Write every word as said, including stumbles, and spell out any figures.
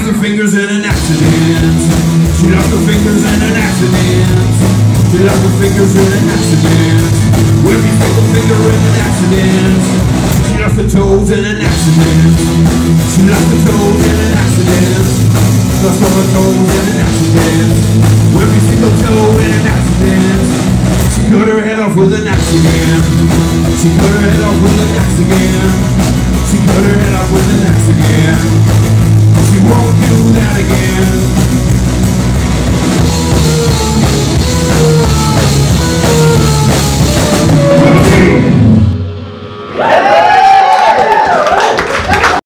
her fingers in an accident. She lost her fingers in an accident. She lost her fingers in an accident. Every single finger in an accident. She lost her toes in an accident. She lost her toes in an accident. Lost all her toes in an accident. Every single toe in an accident. She cut her head off with an accident. She cut her head off with an accident. She cut her head off with an accident. She won't do that again.